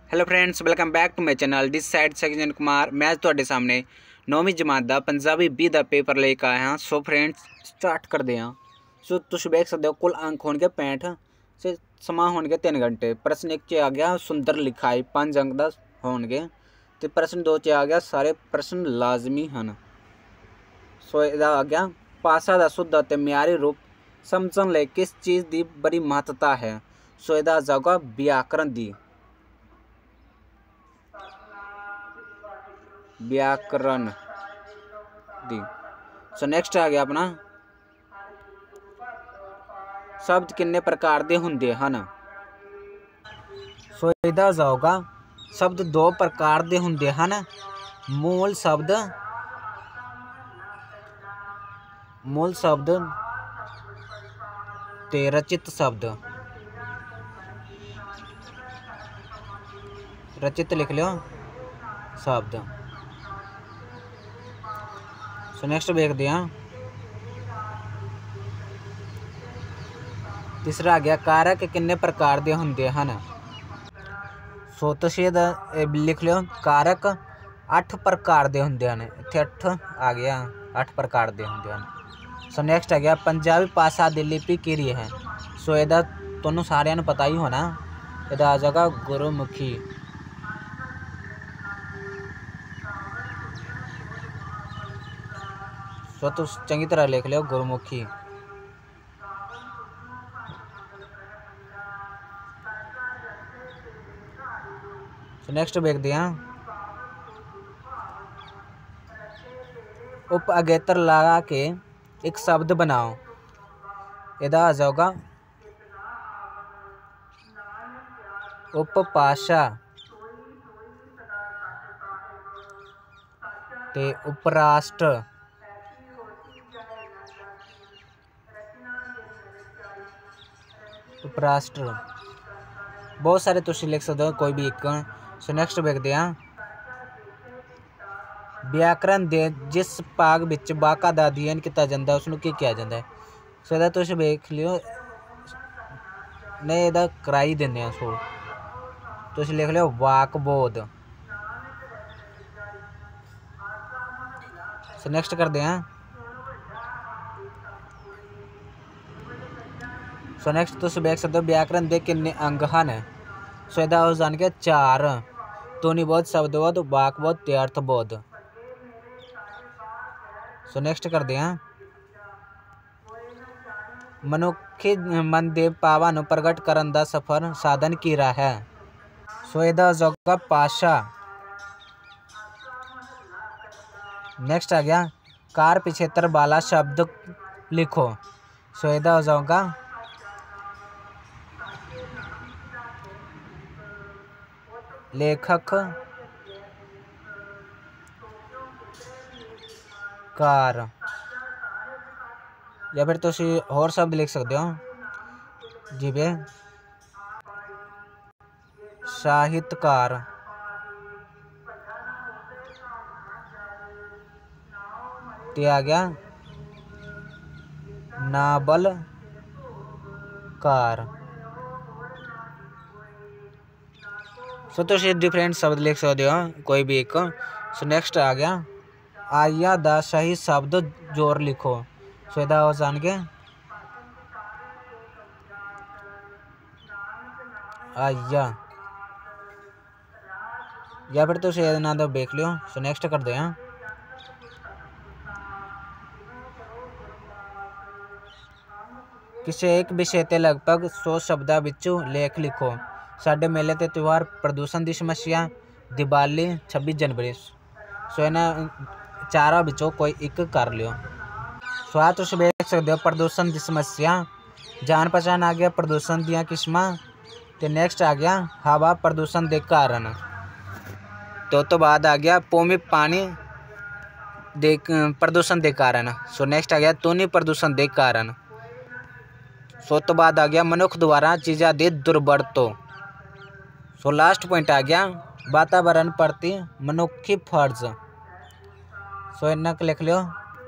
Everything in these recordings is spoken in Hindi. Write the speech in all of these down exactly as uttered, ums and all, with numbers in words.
Hello friends, welcome back to my channel. This side ਸੈਕਜਨ ਕੁਮਾਰ। ਮੈਂ ਅੱਜ ਤੁਹਾਡੇ ਸਾਹਮਣੇ ਨੌਵੀਂ ਜਮਾਤ ਦਾ ਪੰਜਾਬੀ ਬੀ ਦਾ ਪੇਪਰ ਲੈ ਕੇ ਆਇਆ ਹਾਂ। ਸੋ ਫਰੈਂड्स ਸਟਾਰਟ ਕਰਦੇ ਹਾਂ। ਸੋ ਤੁਸੀਂ ਵੇਖ ਸਕਦੇ ਹੋ ਕੁੱਲ ਅੰਕ ਹੋਣਗੇ ਪੈਂਹਠ ਤੇ ਸਮਾਂ ਹੋਣਗੇ ਤਿੰਨ ਘੰਟੇ। ਪ੍ਰਸ਼ਨ ਇੱਕ 'ਚ ਆ ਗਿਆ ਸੁੰਦਰ ਲਿਖਾਈ, ਪੰਜ ਅੰਕ ਦਾ ਹੋਣਗੇ ਤੇ ਪ੍ਰਸ਼ਨ ਦੋ 'ਚ ਆ ਗਿਆ ਸਾਰੇ ਪ੍ਰਸ਼ਨ ਲਾਜ਼ਮੀ ਹਨ। ਸੋ ਇਹਦਾ ਆ ਗਿਆ ਭਾਸ਼ਾ ਦਾ ਸ਼ੁੱਧ ਅਤੇ ਮਿਆਰੀ ਰੂਪ ਸਮਝਣ ਲਈ ਕਿਸ ਚੀਜ਼ ਦੀ ਬੜੀ ਮਹੱਤਤਾ ਹੈ। ਸੋ ਇਹਦਾ ਜਾਊਗਾ ਵਿਆਕਰਨ ਦੀ। व्याकरण दी। सो नैक्सट आ गया अपना शब्द किन्ने प्रकार दे हुंदे हन। सो इहदा जाओगा शब्द दो प्रकार दे हुंदे हन, मूल शब्द मूल शब्द ते रचित शब्द। रचित लिख लो शब्द। सो नैक्सट देखते हैं तीसरा आ गया कारक किन्ने प्रकार दे हुंदे हन। सो तुसीं लिख लो कारक अठ प्रकार दे हुंदे हन। इत्थे अठ आ गया, अठ प्रकार दे हुंदे हन। सो नैक्सट आ गया पंजाबी भाषा दी लिपि किहड़ी है। सो इहदा तुहानूं सारिआं नूं पता ही होना, इहदा आ जाएगा गुरमुखी। सो तुम चंगी तरह लिख लो गुरमुखी। सो नैक्सट देखते हैं उप अगेतर लगा के एक शब्द बनाओ। इहदा आ जाऊगा उपभाषा ते उपराष्ट्र। उपराष्ट्र बहुत सारे तुम लिख सकते हो, कोई भी एक। सो नैक्सट देखते हैं व्याकरण दे जिस भाग विच वाका दा अध्ययन किया जाता है उसनूं की कहा जाता है। सो इहदा तुसीं वेख लियो, नहीं इहदा कराई दिंदे हैं। सो तुसीं लिख लियो वाकबोध। सो नैक्सट करते हैं सो नैक्सट तुसीं देख सकते हो व्याकरण दे किन्ने अंग हन। सो इहदा हो जाणगे चार, ध्वनिबोध, शब्दबोध, वाकबोध ते अर्थबोध। सो नैक्सट करते हैं मनुखी मन दे भावां नूं प्रगट करन दा सफल साधन किहड़ा है। सो इहदा जाऊगा भाषा। नैक्सट आ गया कार पिछेत्र वाला शब्द लिखो। सो इहदा हो जाऊगा लेखक, कार, या फिर तुसीं होर शब्द लिख सकते हो जिवें साहित्यकार, ते आ गया नावलकार। सो तुसीं डिफरेंट शब्द लिख सकते हो, कोई भी एक। सो नैक्सट आ गया आया दा सही शब्द जोड़ लिखो। सो इहदा हो जाणगे आया, या फिर तुसीं इहदे नाल दा देख लियो। सो नैक्सट करते हैं किसी एक विषय ते लगभग सौ शब्दां विचों लेख लिखो। साडे मेले ते त्यौहार, प्रदूषण की समस्या, दिवाली, छब्बीस जनवरी। सो इन्हां चारों विचों कोई एक कर लियो। सो आ तुसीं देख सकते हो प्रदूषण की समस्या, जान पहचान आ गया प्रदूषण दीयां किस्मां ते नैक्सट आ गया हवा प्रदूषण के कारण। तो तो बाद आ गया भूमि पानी दे प्रदूषण के कारण। सो नैक्सट आ गया ध्वनि प्रदूषण के कारण। सो तो बाद आ गया मनुख द्वारा चीज़ां दी दुर्वरतों। सो लास्ट पॉइंट आ गया वातावरण प्रति मनुखी फर्ज। सो इन्ना लिख लो,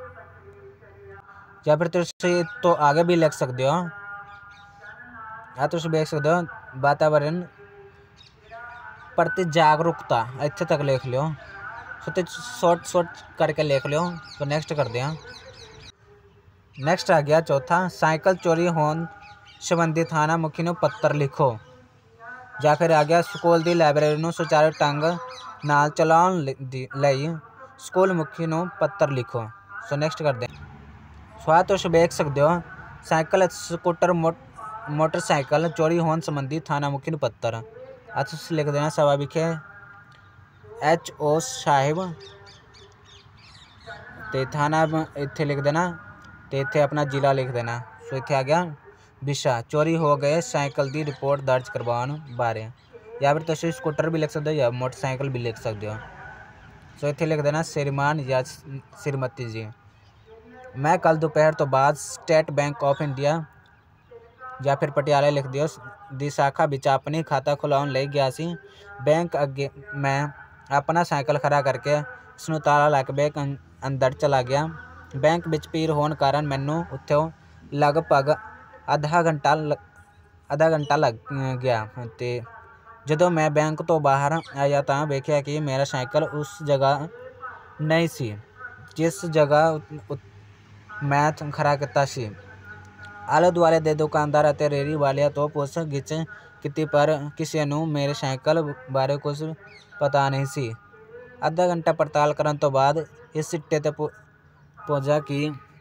या फिर तुसीं तो आगे भी लिख सकते हो। आ तुसीं देख सकते हो वातावरण प्रति जागरूकता इत्थे तक लिख लियो। सो तो शॉर्ट शॉर्ट करके लिख लियो। तो नैक्सट करते हैं। नैक्सट आ गया चौथा, साइकिल चोरी होने संबंधी थाना मुखी नूं पत्र लिखो। ਜਾਂ फिर आ गया स्कूल की लाइब्रेरी ਨੂੰ ਸੁਚਾਰੂ ਢੰਗ ਨਾਲ ਚਲਾਉਣ ਲਈ ਸਕੂਲ ਮੁਖੀ ਨੂੰ ਪੱਤਰ ਲਿਖੋ। ਸੋ ਨੈਕਸਟ ਕਰਦੇ ਹਾਂ। ਸੋ ਆ ਤੁਸੀਂ ਵੇਖ ਸਕਦੇ ਹੋ ਸਾਈਕਲ ਸਕੂਟਰ ਮੋਟਰਸਾਈਕਲ ਚੋਰੀ ਹੋਣ ਸੰਬੰਧੀ ਥਾਣਾ ਮੁਖੀ ਨੂੰ ਪੱਤਰ। ਆ ਤੁਸੀਂ ਲਿਖ ਦੇਣਾ ਸਭਾ ਵਿਖੇ ਐਚ ਓ ਸਾਹਿਬ ਤੇ ਥਾਣਾ ਇੱਥੇ ਲਿਖ ਦੇਣਾ ਤੇ ਇੱਥੇ ਆਪਣਾ ਜ਼ਿਲ੍ਹਾ ਲਿਖ ਦੇਣਾ। ਸੋ ਇੱਥੇ ਆ ਗਿਆ विशा चोरी हो गए साइकिल की रिपोर्ट दर्ज करवाने बारे, या फिर तुम स्कूटर भी लिख सकते हो या मोटरसाइकिल भी लिख सकते हो। सो इत्थे लिख देना श्रीमान या श्रीमती जी। मैं कल दोपहर तो बाद स्टेट बैंक ऑफ इंडिया या फिर पटियाला लिख दियो दी शाखा विच अपनी खाता खुलाउण लई गया सी। बैंक अगे मैं अपना साइकिल खड़ा करके उसनूं ताला ला के बैंक अंदर चला गया। बैंक विच भीड़ होने कारण मैनूं उत्थों लगभग आधा घंटा आधा घंटा लग गया ते जदों मैं बैंक तो बाहर आया तो वेख्या कि मेरा साइकिल उस जगह नहीं सी जिस जगह मैं खड़ा किया सी। आले दुआले दे दुकानदार अते रेहड़ी वालियां तो पुछ गिछ कीती पर किसी नूं मेरे साइकिल बारे कुछ पता नहीं सी। आधा घंटा पड़ताल करन तो बाद इस सिट्टे ते पहुंचा कि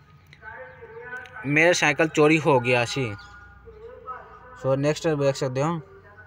मेरा साइकिल चोरी हो गया सी। सो नेक्स्ट देख सकते हो।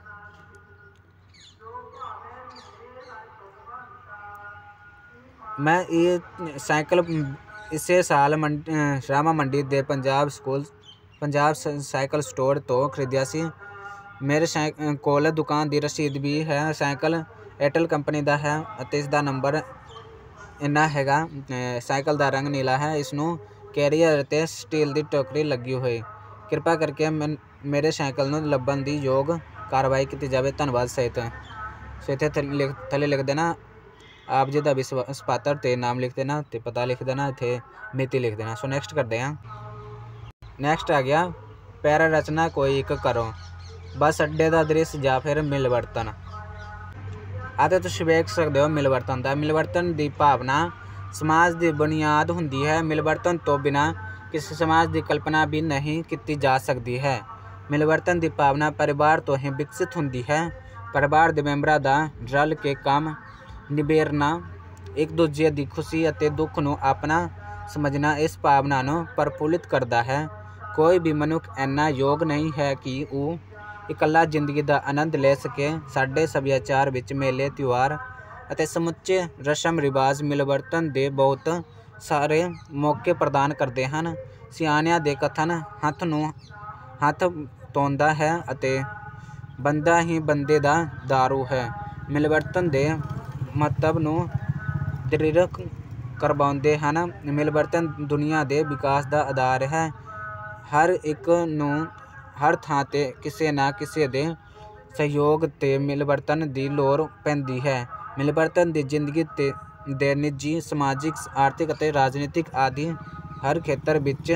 मैं ये साइकिल इसे साल मंडी श्रामा मंडी दे Punjab school Punjab cycle store तो खरीदिया सी। मेरे साइकिल कोल दुकान की रसीद भी है। साइकिल एयरटेल कंपनी का है और इसका नंबर इन्ना हैगा। साइकिल का रंग नीला है। इसनूं कैरियर ते स्टील की टोकरी लगी हुई। कृपा करके मैं मेरे साइकिल नूं लभण दी योग कार्रवाई की जाए। धन्यवाद सहित। सो इत्थे थले लिख देना आप जी का विश्वास पात्र ते नाम लिख देना ते पता लिख देना, इत्थे मिति लिख देना। सो नैक्सट करते हैं। नैक्सट आ गया पैरा रचना कोई एक करो, बस अड्डे का दृश्य या फिर मिलवर्तन। आते तुसीं वेख सकते हो मिलवर्तन का। मिलवर्तन की भावना समाज की बुनियाद होंदी है। मिलवर्तन तो बिना किसी समाज की कल्पना भी नहीं की जा सकती है। मिलवर्तन की भावना परिवार तो ही विकसित होंदी है। परिवार के मैंबरां दा रल के काम निबेरना, एक दूजे की खुशी और दुख नूं अपना समझना इस भावना नूं प्रफुल्लित करता है। कोई भी मनुख इन्ना योग नहीं है कि वह इकल्ला जिंदगी का आनंद ले सके। साडे सभ्याचार विच मेले त्यौहार ਅਤੇ ਸਮੁੱਚੇ ਰਸਮ ਰਿਵਾਜ ਮਿਲਵਰਤਨ ਦੇ ਬਹੁਤ ਸਾਰੇ ਮੌਕੇ ਪ੍ਰਦਾਨ ਕਰਦੇ ਹਨ। ਸਿਆਣਿਆਂ ਦੇ ਕਥਨ ਹੱਥ ਨੂੰ ਹੱਥ ਧੋਂਦਾ ਹੈ ਅਤੇ ਬੰਦਾ ਹੀ ਬੰਦੇ ਦਾ ਦਾਰੂ ਹੈ। ਮਿਲਵਰਤਨ ਦੇ ਮਹੱਤਵ ਨੂੰ ਦ੍ਰਿੜ ਕਰਵਾਉਂਦੇ ਹਨ। ਮਿਲਵਰਤਨ ਦੁਨੀਆ ਦੇ ਵਿਕਾਸ ਦਾ ਆਧਾਰ ਹੈ। ਹਰ ਇੱਕ ਨੂੰ ਹਰ ਥਾਂ 'ਤੇ ਕਿਸੇ ਨਾ ਕਿਸੇ ਦੇ ਸਹਿਯੋਗ ਤੇ ਮਿਲਵਰਤਨ ਦੀ ਲੋੜ ਪੈਂਦੀ ਹੈ। मिलवर्तन की जिंदगी दे निजी समाजिक आर्थिक और राजनीतिक आदि हर खेत्र विच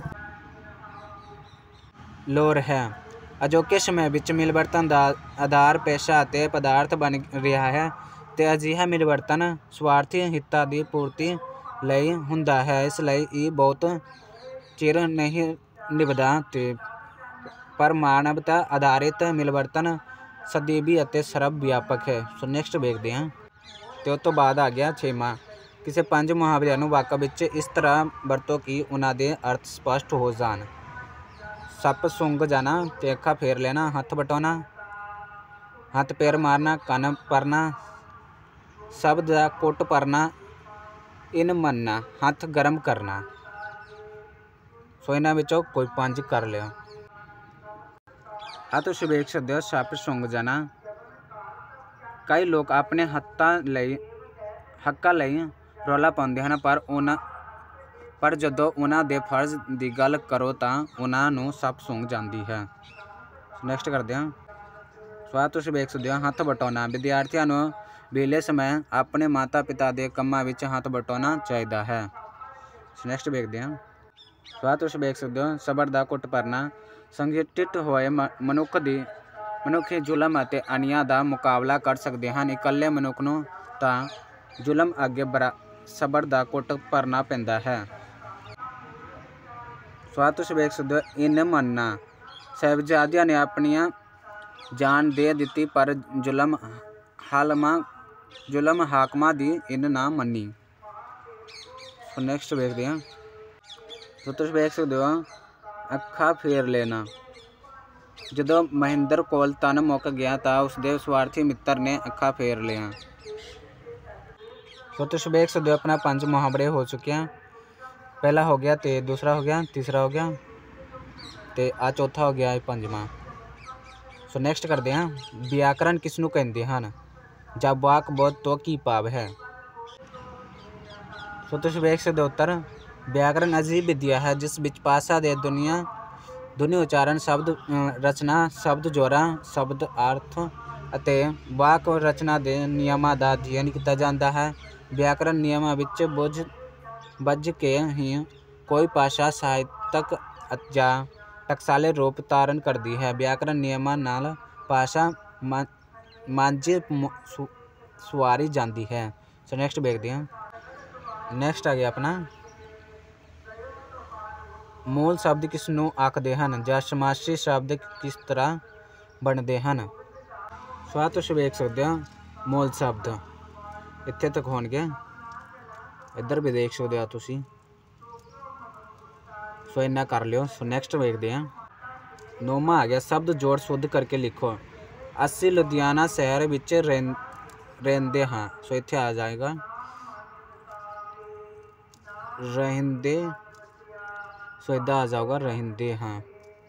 लोड़ है। अजोके समय विच मिलवर्तन का आधार पेशा और पदार्थ बन रहा है तो अजिहा मिलवर्तन स्वार्थी हितां की पूर्ति लई हुंदा है। इसलिए ये बहुत चिर नहीं निभदा ते पर मानवता आधारित मिलवर्तन सਦੀवी ਅਤੇ ਸਰਬ ਵਿਆਪਕ ਹੈ। ਸੋ ਨੈਕਸਟ ਵੇਖਦੇ ਹਾਂ। ਤੇ ਉਸ ਤੋਂ ਬਾਅਦ ਆ ਗਿਆ ਛੇਵਾਂ, ਕਿਸੇ ਪੰਜ ਮੁਹਾਵਰਿਆਂ ਨੂੰ ਵਾਕਾਂ ਵਿੱਚ ਇਸ ਤਰ੍ਹਾਂ ਵਰਤੋ ਕਿ ਉਹਨਾਂ ਦੇ ਅਰਥ ਸਪਸ਼ਟ ਹੋ ਜਾਣ। ਸੱਪ ਸੁੰਘ ਜਾਣਾ ਤੇ ਅੱਖਾਂ ਫੇਰ ਲੈਣਾ, ਹੱਥ ਵਟਾਉਣਾ, ਹੱਥ ਪੈਰ ਮਾਰਨਾ, ਕੰਨ ਭਰਨਾ, ਸ਼ਬਦ ਦਾ ਕੁੱਟ ਭਰਨਾ, ਇਨ ਮੰਨਣਾ, ਹੱਥ ਗਰਮ ਕਰਨਾ। ਸੋ ਇਹਨਾਂ ਵਿੱਚੋਂ ਕੋਈ ਪੰਜ ਕਰ ਲਿਓ। ਆ ਤੁਸੀਂ ਵੇਖ ਸਕਦੇ ਹੋ ਸੱਪ ਸੁੰਘ ਜਾਣਾ। ਕਈ ਲੋਕ ਆਪਣੇ ਹੱਥਾਂ ਲਈ ਹੱਕਾਂ ਲਈ ਰੌਲਾ ਪਾਉਂਦੇ ਹਨ ਪਰ ਉਹਨਾਂ ਪਰ ਜਦੋਂ ਉਹਨਾਂ ਦੇ ਫਰਜ਼ ਦੀ ਗੱਲ ਕਰੋ ਤਾਂ ਉਹਨਾਂ ਨੂੰ ਸੱਪ ਸੁੰਘ ਜਾਂਦੀ ਹੈ। ਨੈਕਸਟ ਕਰਦੇ ਹਾਂ। ਸੋ ਆ ਤੁਸੀਂ ਵੇਖ ਸਕਦੇ ਹੋ ਹੱਥ ਵਟਾਉਣਾ। ਵਿਦਿਆਰਥੀਆਂ ਨੂੰ ਵਿਹਲੇ ਸਮੇਂ ਆਪਣੇ ਮਾਤਾ ਪਿਤਾ ਦੇ ਕੰਮਾਂ ਵਿੱਚ ਹੱਥ ਵਟਾਉਣਾ ਚਾਹੀਦਾ ਹੈ। ਨੈਕਸਟ ਵੇਖਦੇ ਹਾਂ। ਸੋ ਆ ਤੁਸੀਂ ਵੇਖ ਸਕਦੇ ਹੋ ਸਬਰ ਦਾ ਘੁੱਟ ਭਰਨਾ। ਸੰਗਠਿਤ ਹੋਏ ਮਨੁੱਖ ਦੀ ਮਨੁੱਖ ਜ਼ੁਲਮ ਅਤੇ ਅਨਿਆਂ ਦਾ ਮੁਕਾਬਲਾ ਕਰ ਸਕਦੇ ਹਨ। ਇਕੱਲੇ ਮਨੁੱਖ ਨੂੰ ਤਾਂ ਜ਼ੁਲਮ ਅੱਗੇ ਬਰਾ ਸਬਰ ਦਾ ਘੁੱਟ ਭਰਨਾ ਪੈਂਦਾ ਹੈ। ਸੋ ਤੁਸੀਂ ਵੇਖ ਸਕਦੇ ਹੋ, ਇਨ ਮੰਨਣਾ ਸਾਹਿਬਜ਼ਾਦਿਆਂ ਨੇ ਆਪਣੀਆਂ ਜਾਨ ਦੇ ਦਿੱਤੀ ਪਰ ਜ਼ੁਲਮ ਹਾਲਮਾਂ ਜ਼ੁਲਮ ਹਾਕਮਾਂ ਦੀ ਇਨ ਨਾ ਮੰਨੀ। ਸੋ ਨੈਕਸਟ ਵੇਖਦੇ ਹਾਂ। ਸੋ ਤੁਸੀਂ ਵੇਖ ਸਕਦੇ ਹੋ, ਅੱਖਾਂ ਫੇਰ ਲੈਣਾ। ਜਦੋਂ ਮਹਿੰਦਰ ਕੋਲ ਤਨ ਮੁੱਕ ਗਿਆ ਤਾਂ ਉਸਦੇ ਸਵਾਰਥੀ ਮਿੱਤਰ ਨੇ ਅੱਖਾਂ ਫੇਰ ਲਿਆ। ਸੋ ਤੁਸੀਂ ਵੇਖ ਸਕਦੇ ਹੋ, ਆਪਣਾ ਪੰਜ ਮੁਹਾਵਰੇ ਹੋ ਚੁੱਕੇ हैं। पहला हो गया, तो दूसरा हो गया, तीसरा हो गया, तो आ चौथा हो गया पंजवां। सो नैक्सट करते हैं, व्याकरण किसनू कहते हैं? जब वाक बोध तो की भाव है। सो तुसीं वेख सकते हो उत्तर, व्याकरण अजीब विद्या है जिस विच भाषा दे दुनिया ध्वनि उच्चारण शब्द रचना शब्द जोड़ा शब्द अर्थ ਅਤੇ ਵਾਕ ਰਚਨਾ ਦੇ ਨਿਯਮਾਂ ਦਾ ਅਧਿਐਨ ਕੀਤਾ ਜਾਂਦਾ ਹੈ। ਵਿਆਕਰਨ ਨਿਯਮਾਂ ਵਿੱਚ ਬੁੱਝ ਬੱਝ ਕੇ ਹੀ ਕੋਈ ਭਾਸ਼ਾ ਸਾਹਿਤਕ ਜਾਂ ਟਕਸਾਲੀ ਰੂਪ ਧਾਰਨ ਕਰਦੀ ਹੈ। ਵਿਆਕਰਨ ਨਿਯਮਾਂ ਨਾਲ ਭਾਸ਼ਾ ਮਾਝੇ ਸਵਾਰੀ ਜਾਂਦੀ ਹੈ। ਸੋ ਨੈਕਸਟ ਵੇਖਦੇ ਹਾਂ। ਨੈਕਸਟ ਆ ਗਿਆ ਆਪਣਾ, ਮੂਲ ਸ਼ਬਦ ਕਿਸ ਨੂੰ ਆਖਦੇ ਹਨ ਜਾਂ ਸਮਾਸੀ ਸ਼ਬਦ ਕਿਸ ਤਰ੍ਹਾਂ ਬਣਦੇ ਹਨ। ਸੋ ਆ ਤੁਸੀਂ ਵੇਖ ਸਕਦੇ ਹੋ, ਮੂਲ ਸ਼ਬਦ ਇੱਥੇ ਤੱਕ ਹੋਣਗੇ, ਇੱਧਰ ਵੀ ਦੇਖ ਸਕਦੇ ਹੋ ਤੁਸੀਂ। ਸੋ ਇੰਨਾ ਕਰ ਲਿਓ। ਸੋ ਨੈਕਸਟ ਵੇਖਦੇ ਹਾਂ। ਨੌਵਾਂ ਆ ਗਿਆ, ਸ਼ਬਦ ਜੋੜ ਸ਼ੁੱਧ ਕਰਕੇ ਲਿਖੋ। ਅਸੀਂ ਲੁਧਿਆਣਾ ਸ਼ਹਿਰ ਵਿੱਚ ਰਹਿ ਰਹਿੰਦੇ ਹਾਂ। ਸੋ ਇੱਥੇ ਆ ਜਾਏਗਾ ਰਹਿੰਦੇ। ਸੋ ਇੱਦਾਂ ਆ ਜਾਊਗਾ ਰਹਿੰਦੇ ਹਾਂ।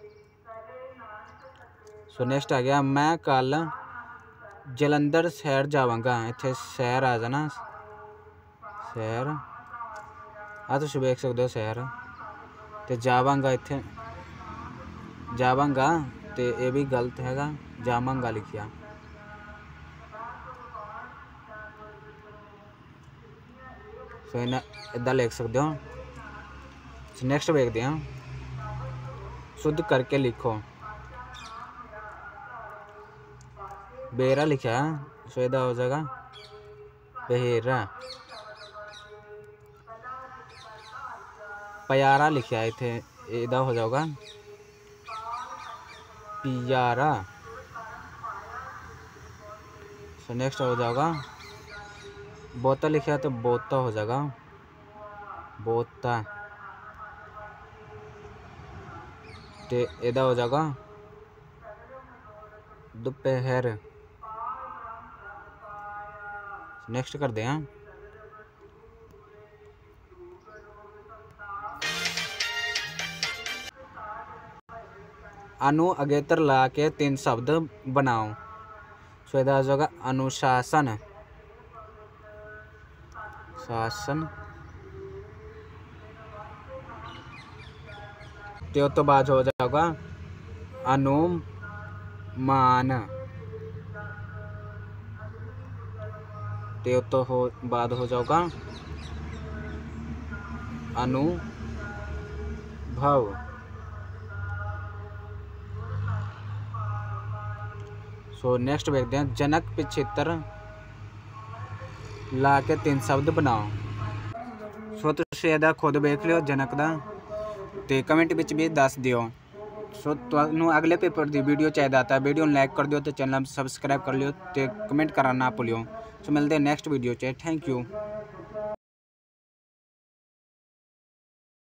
ਸੋ ਨੈਕਸਟ ਆ ਗਿਆ, ਮੈਂ ਕੱਲ ਜਲੰਧਰ ਸ਼ਹਿਰ ਜਾਵਾਂਗਾ। ਇੱਥੇ ਸ਼ਹਿਰ ਆ ਜਾਣਾ, ਸ਼ਹਿਰ ਆ ਤੁਸੀਂ ਵੇਖ ਸਕਦੇ ਹੋ ਸ਼ਹਿਰ, ਤੇ ਜਾਵਾਂਗਾ ਇੱਥੇ ਜਾਵਾਂਗਾ, ਤੇ ਇਹ ਵੀ ਗਲਤ ਹੈਗਾ, ਜਾਵਾਂਗਾ ਲਿਖਿਆ। ਸੋ ਇਹਨਾਂ ਇੱਦਾਂ ਲਿਖ ਸਕਦੇ ਹੋ। ਸੋ ਨੈਕਸਟ ਵੇਖਦੇ ਹਾਂ, शुद्ध करके लिखो। बेरा लिखा है, सो इधर हो जाएगा बहेरा। प्यारा लिखा है, इतने इधर हो जाएगा पियारा। सो नेक्स्ट हो जाएगा बोता लिखा है तो बोता हो जाएगा बोता। ते इधर हो जाएगा दोपहर। नेक्स्ट करते हैं अनु अगेतर ला के तीन शब्द बनाओ। सो इधर हो जाएगा अनुशासन शासन। तो तो बाद हो जाएगा अनुमान। तो तो हो बाद हो जाएगा अनुभव। सो नेक्स्ट देखते हैं जनक पिछहत्तर ला के तीन शब्द बनाओ। सो तुसीं इहदा खुद देख लियो जनक दा, ते कमेंट विच भी दस दिओ। सो तुहानूं अगले पेपर की वीडियो चाहिए था, वीडियो लाइक कर दिओ, तो चैनल सब्सक्राइब कर लियो, तो कमेंट करना ना भूलियो। सो मिलते हैं नेक्स्ट वीडियो च। Thank you.